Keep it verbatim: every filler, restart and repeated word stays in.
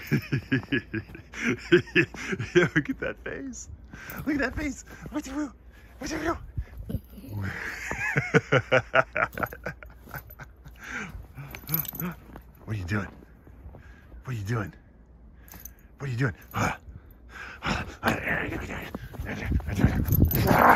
Yeah, look at that face. Look at that face. What are you? What are you? What are you doing? What are you doing? What are you doing?